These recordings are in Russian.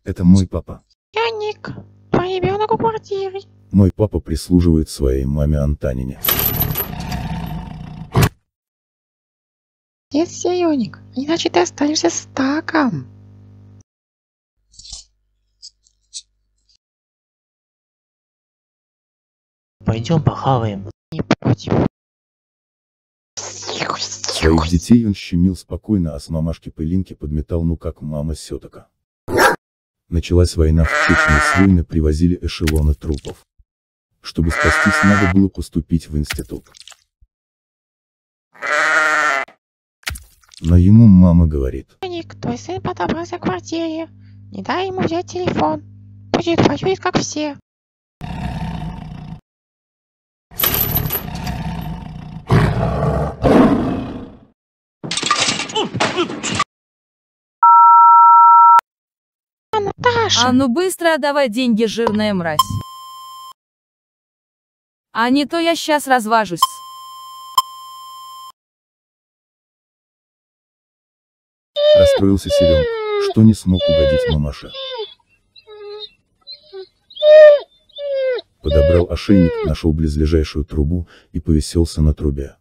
Это мой папа. Яник, твой ребенок у квартиры. Мой папа прислуживает своей маме Антонине. Нет, Яник, иначе ты останешься с таком. Пойдем похаваем. Не против. Своих детей он щемил спокойно, а с мамашки пылинки подметал, ну как мама сётока. Началась война в Чечне, с войны привозили эшелоны трупов. Чтобы спастись, надо было поступить в институт. Но ему мама говорит: Яник, твой сын подобрался к квартире. Не дай ему взять телефон. Будет воюет, как все. Наташа! А ну быстро отдавай деньги, жирная мразь. А не то я сейчас разважусь. Расстроился Серега, что не смог угодить мамаше. Подобрал ошейник, нашел близлежащую трубу и повесился на трубе.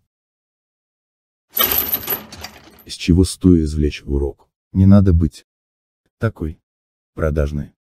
Из чего стоит извлечь урок. Не надо быть такой продажной.